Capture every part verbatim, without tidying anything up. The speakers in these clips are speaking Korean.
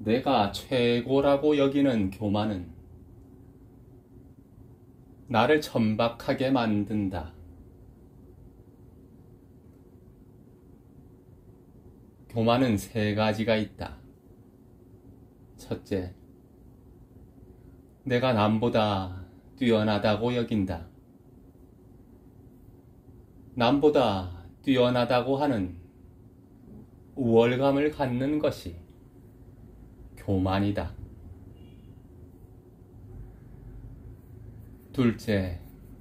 내가 최고라고 여기는 교만은 나를 천박하게 만든다. 교만은 세 가지가 있다. 첫째, 내가 남보다 뛰어나다고 여긴다. 남보다 뛰어나다고 하는 우월감을 갖는 것이 교만이다. 둘째,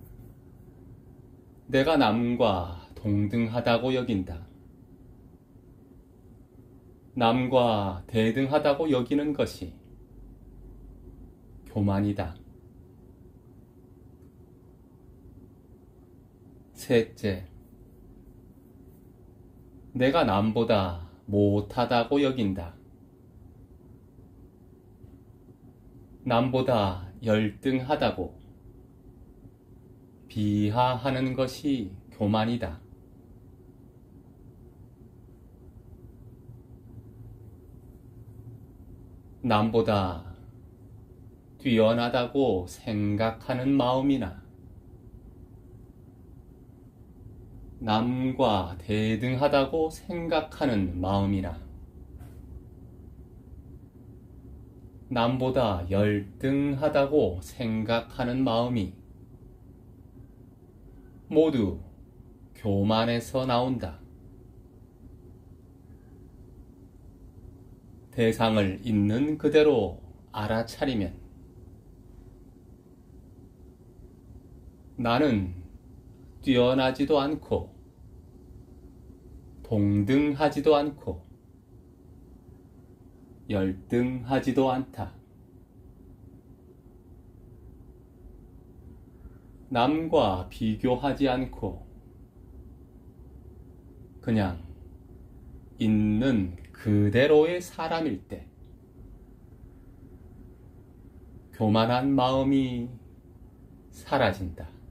내가 남과 동등하다고 여긴다. 남과 대등하다고 여기는 것이 교만이다. 셋째, 내가 남보다 못하다고 여긴다. 남보다 열등하다고 비하하는 것이 교만이다. 남보다 뛰어나다고 생각하는 마음이나 남과 대등하다고 생각하는 마음이나 남보다 열등하다고 생각하는 마음이 모두 교만에서 나온다. 대상을 있는 그대로 알아차리면 나는 뛰어나지도 않고 동등하지도 않고 열등하지도 않다. 남과 비교하지 않고 그냥 있는 그대로의 사람일 때 교만한 마음이 사라진다.